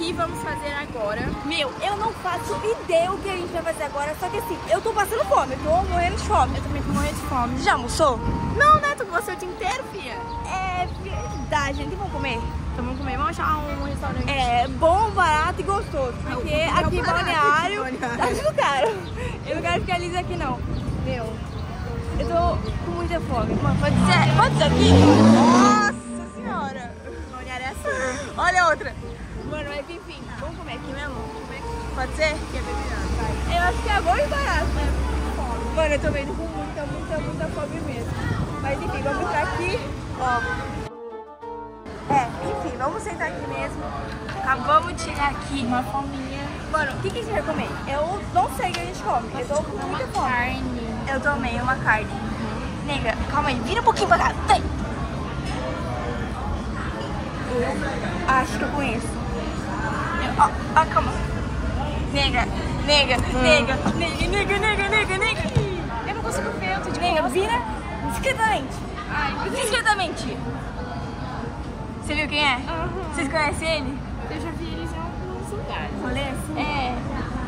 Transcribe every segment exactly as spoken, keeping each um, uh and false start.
que vamos fazer agora? Meu, eu não faço ideia o que a gente vai fazer agora, só que assim, eu tô passando fome, eu tô morrendo de fome. Eu também tô morrendo de fome. Já almoçou? Não, né? Tu gostou o dia inteiro, filha? É verdade, gente. Vamos comer? Então vamos comer, vamos achar um restaurante. É bom, barato e gostoso. Porque é aqui em barato, Balneário Balneário. tá tudo caro. Eu não quero ficar lisa aqui não. Meu, eu tô com muita fome. Mano, pode ser, pode ser aqui? Nossa senhora. Balneário é assim. Olha a outra. Mano, mas enfim, vamos comer aqui mesmo? Pode ser? Que é bem melhor. Eu acho que é bom e barato, né? Mano, eu tô vendo com muita, muita, muita fome mesmo. Mas enfim, vamos ficar aqui, ó. É, enfim, vamos sentar aqui mesmo. Acabamos de chegar aqui. Uma fominha. Mano, o que, que a gente vai comer? Eu não sei o que a gente come. Eu tô com muita fome. Carne. Eu tomei uma carne. Nega, calma aí, vira um pouquinho pra cá. Vem! Eu acho que eu conheço. Eu- Ó, ó, calma. Nega, nega, nega, nega, nega, nega, nega, nega. Eu não consigo ver, eu tô de Nega, costas. vira discretamente. Ai, meu Deus. Discretamente. Você viu quem é? Aham. Vocês conhecem ele? Eu já vi eles em alguns lugares. Rolê assim? É.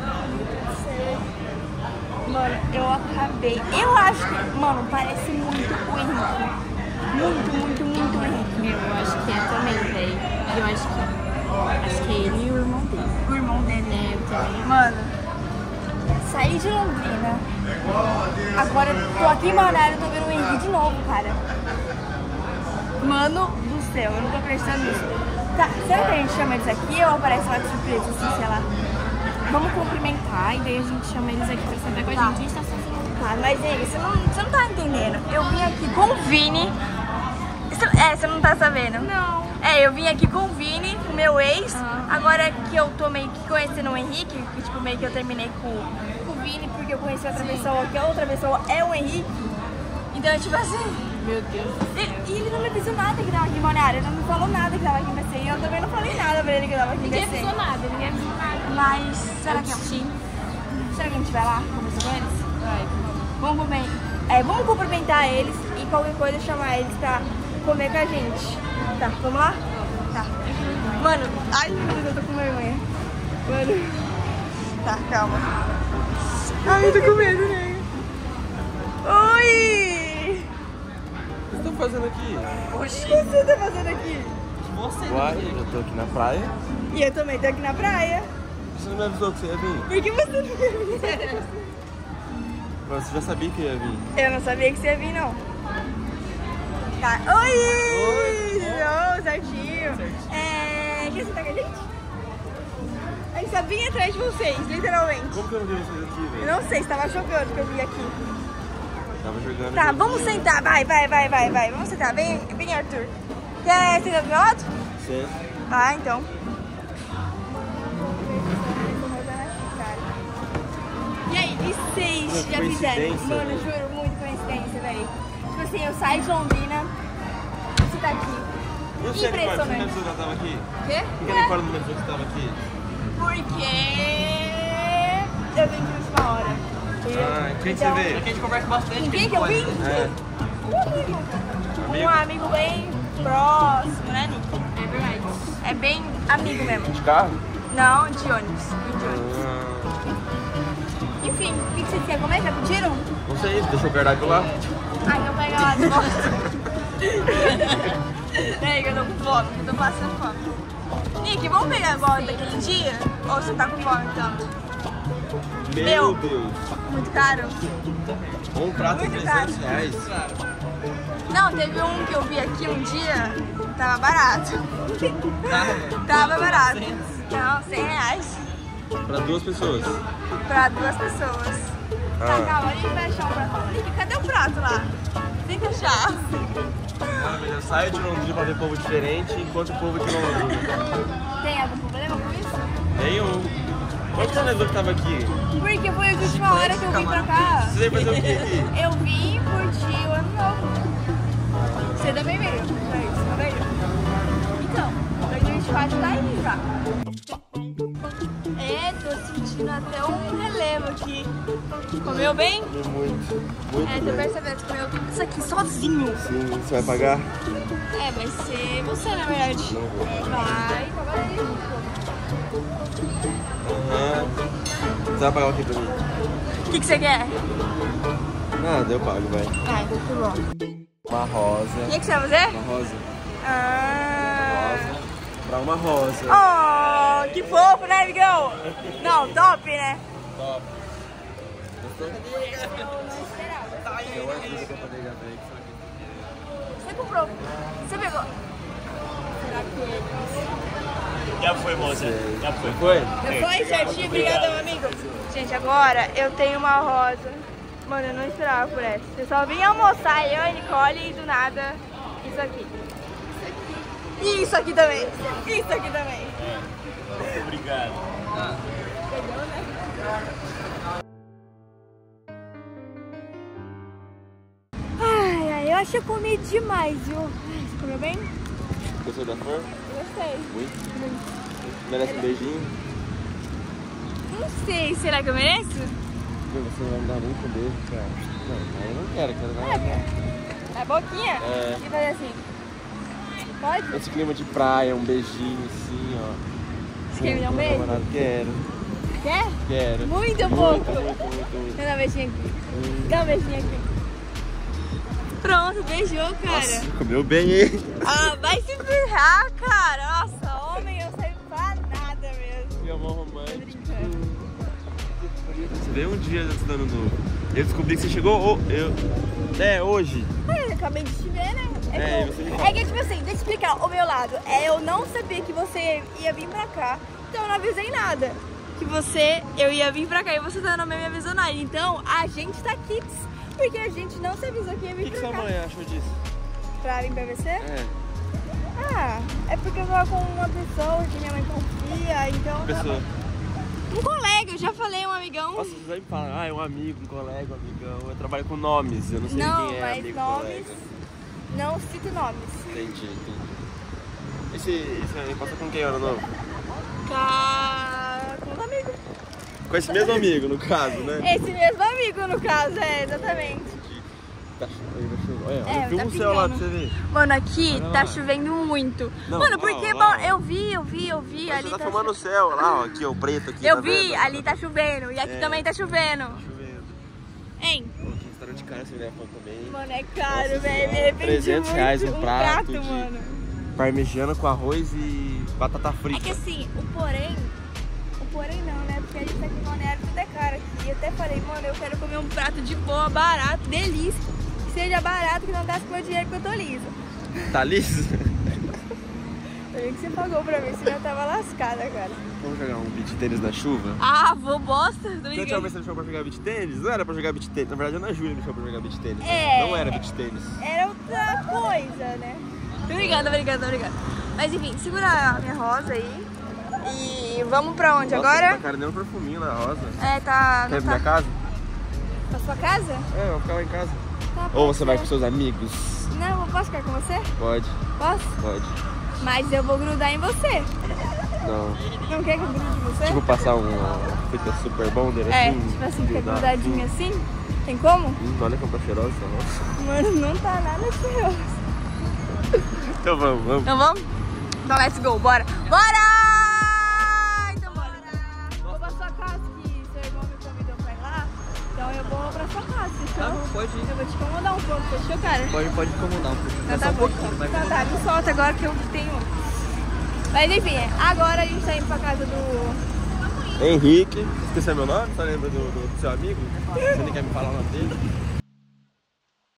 Mano, eu acabei. Eu acho que, mano, parece muito o Henrique. Muito, muito, muito o Henrique. Meu, eu acho que é também, velho. Eu acho que. Acho que é ele e o irmão dele. O irmão dele. É, eu também. Mano, saí de Londrina. Agora tô aqui em Balneário e tô vendo o Henrique de novo, cara. Mano do céu, eu não tô acreditando nisso. Tá, será que a gente chama eles aqui ou aparece lá de surpresa, assim, sei lá? Vamos cumprimentar e daí a gente chama eles aqui pra sentar com a Tá. gente. A gente tá fazendo. Tá, mas aí, você não, você não tá entendendo. Eu vim aqui com o Vini. Você- É, você não tá sabendo? Não. É, eu vim aqui com o Vini, o meu ex. Ah. Agora que eu tô meio que conhecendo o Henrique, que tipo, meio que eu terminei com, com o Vini, porque eu conheci outra pessoa, que a outra pessoa é o Henrique. Então, tipo assim, Meu Deus. e, e ele não me avisou nada que tava aqui em Balneário, ele não me falou nada que tava aqui em B C. E eu também não falei nada pra ele que tava aqui em B Ninguém C. avisou nada, ninguém avisou nada. Mas, será Eu que, é desisti. será que a gente vai lá conversar com eles? Vai. Vamos, cumprimentar, é, vamos cumprimentar eles e qualquer coisa chamar eles pra comer com a gente. Tá, vamos lá? Tá. Mano, ai meu Deus, eu tô com vergonha. Mano. Tá, calma. Ai, eu tô com medo, né? Oi! O que vocês estão fazendo aqui? O que você tá fazendo aqui? Você Uai, eu tô aqui na praia. E eu também tô aqui na praia. Você não me avisou que você ia vir? Por que você não me avisou? Mas você já sabia que eu ia vir. Eu não sabia que você ia vir, não. Tá. Oi! Oi! Não, certinho. É... Quer sentar com a gente? A gente tá bem atrás de vocês, literalmente. Como que eu não vi vocês aqui, Eu velho? não sei, estava jogando que eu vi aqui. Tava jogando. Tá, joguinho. vamos sentar. Vai, vai, vai, vai, vai. Vamos sentar. Vem, vem, Arthur. Quer sentar do meu lado? Sim. Vai, então. E aí, e vocês Mano, já fizeram? coincidência, Mano, velho. juro, muito coincidência, velho. Tipo assim, eu saio de Londrina, você tá aqui. E o seu aniversário? Você não Impressionante. avisou que ela tava aqui? Quê? Por que aniversário não me avisou que você tava aqui? Porque eu vim de última hora. entendeu? Ah, quem que Então, você veio? A gente conversa bastante. Com quem que eu vim? É. Um amigo. Amigo? Um amigo bem próximo, né, Nick? É verdade. É bem amigo mesmo. De carro? Não, de ônibus. Vim de ônibus. Ah, Enfim, o que que vocês querem comer? Já pediram? não sei, deixa eu guardar aquilo lá. Ah, então pega lá de volta. Peraí que eu tô com fome, eu tô passando fome. Nick, vamos pegar igual daquele dia? Ou você tá com fome então? Meu, Meu. Deus. Muito caro? Um prato de Muito trezentos reais. Não, teve um que eu vi aqui um dia, tava barato. Tava barato. Não, cem reais. Pra duas pessoas. Pra duas pessoas. Tá, Ah. calma, a gente vai achar um prato. Nick, cadê o prato lá? Tem que achar. Ah, mas eu saio de Londrina pra ver povo diferente, enquanto o povo de Londrina. Tem algum problema com isso? Nenhum. Quanto você lembrou que tava aqui? Porque foi a última hora que eu vim pra cá. Você veio fazer o quê aqui? Eu vim curtir o ano novo. Você também veio? Pra isso, não veio? Então, dois mil e vinte e quatro tá aí já. É, tô sentindo até um relevo aqui. Comeu bem? Comi muito, muito É, tô bem. percebendo, você comeu tudo isso aqui sozinho. Sim, você vai pagar? É, vai ser você, na verdade. Não vou. Vai, paga aí. Você vai pagar o que pra mim? O que, que você quer? Nada, eu pago, vai. Ah, então tá bom. Uma rosa. O que, que você vai fazer? Uma rosa. Ah. Rosa. Pra uma rosa. Oh, que fofo, né, amigão? Não, top, né? Top. Gostou? Não esperava. Eu ajudo pra poder já ver. Você comprou? Você pegou? Será que Já foi, moça. Já foi. Foi? Já foi, certinho? Obrigada, meu amigo. Gente, agora eu tenho uma rosa. Mano, eu não esperava por essa. Eu só vim almoçar, eu e a Nicole, e do nada, isso aqui. E isso aqui também. Isso aqui também. Obrigado. Pegou, né? Ai, ai, eu acho que eu comi demais, viu? Ai, você comeu bem? Gostou da flor? Gostei. Muito. Muito. Merece um beijinho? Não sei, será que eu mereço? Você não vai me dar nem com beijo, cara. Não, eu não quero, quero dar. É, a boquinha? É. E fazer assim. Pode? Esse clima de praia, um beijinho assim, ó. Você quer me dar um beijo? Namorado, quero. Quer? Quero. Muito Muito, pouco. muito, muito, muito. Dá um beijinho aqui. Dá um beijinho aqui. Pronto, beijou, cara. Nossa, comeu bem, hein? Ah, vai se ferrar, cara. Nossa, homem, eu sei pra nada mesmo. Que amor Tô romântico. brincando. Você veio um dia antes do ano novo. Eu descobri que você chegou o- eu, é, hoje. Ai, eu acabei de te ver, né? É, É, que, você me eu- fala. é que, tipo assim, deixa eu explicar o meu lado. É, eu não sabia que você ia vir pra cá, então eu não avisei nada. Que você, eu ia vir pra cá e você também me avisou nada. Então, a gente tá aqui porque a gente não se avisou que ia O vir que, que pra sua cá. mãe achou disso? Pra vir pra você? É, Ah, é porque eu tava com uma pessoa que minha mãe confia, então... que pessoa. Um colega, eu já falei, um amigão. Nossa, vocês sempre falam, ah, é um amigo, um colega, um amigão. Eu trabalho com nomes, eu não sei Não, quem é mas amigo, nomes, colega. não cito nomes. Entendi, entendi. Esse, esse aí passou com quem, ano novo? Ca... Com um amigo. Com esse mesmo amigo, no caso, né? Esse mesmo amigo, no caso, é, exatamente. Tá chovendo, tá chovendo. Olha, É, olha, filma tá o céu lá pra pingando. você ver. Mano, aqui Olha tá lá. chovendo muito. Não, Mano, lá, porque, ó, lá, bom, ó. eu vi, eu vi, eu vi, Mas ali você tá tá filmando o chovendo. céu, lá, ó, aqui, ó, o preto aqui, Eu tá vi, vendo? ali tá chovendo, e aqui É. também tá chovendo. Tá chovendo. Hein? Pô, que restaurante caro esse mulher falou também. Mano, é caro, Nossa velho. senhora, De repente, trezentos reais muito, um prato de- mano. Parmegiana com arroz e batata É frita. que assim, o porém, o porém não, né? Porque a gente tá aqui em Balneário, tudo é caro aqui. Eu até falei, mano, eu quero comer um prato de boa, barato, delícia. Que seja barato, que não gaste meu dinheiro porque eu tô lisa. Tá liso? Eu vi que você pagou pra mim, senão eu tava lascada, cara. Vamos jogar um beach tênis na chuva? Ah, vou bosta, tô Você tinha ligado. vez que você me chamou pra jogar beach tênis? Não era pra jogar beach tênis. Na verdade, a Ana Júlia me chamou pra jogar beach tênis. É. Não era beach tênis. Era outra coisa, né? Tô ligado, tô ligado, tô ligado. Mas enfim, segura a minha rosa aí. E vamos pra onde Nossa, agora? tá cara nem um perfuminho na rosa. É, tá. Quer Não ir pra minha tá. casa? Pra sua casa? É, eu vou ficar lá em casa. Tá, Ou pode você vai ser. com seus amigos? Não, eu posso ficar com você? Pode, Posso? pode. Mas eu vou grudar em você. Não. Não quer que eu grude em você? Tipo, passar uma fita super bonder é, assim. tipo assim, fica grudar, grudadinho assim. Tem como? Hum, olha como tá cheirosa essa rosa. Mano, não tá nada cheiroso. Então vamos, vamos. Então vamos? Então let's go, bora. Bora! Então bora. Vou pra sua casa que seu irmão me convidou pra ir lá. Então eu vou pra sua casa, fechou? Tá bom, pode ir. Eu vou te incomodar um pouco, fechou, cara? Pode, pode incomodar um pouco. Então É tá só um bom. pouquinho, mas Então tá, me solta agora que eu tenho. Mas enfim, agora a gente tá indo pra casa do... Henrique. Esqueceu meu nome? Você lembra do, do seu amigo? Você nem quer me falar o nome dele?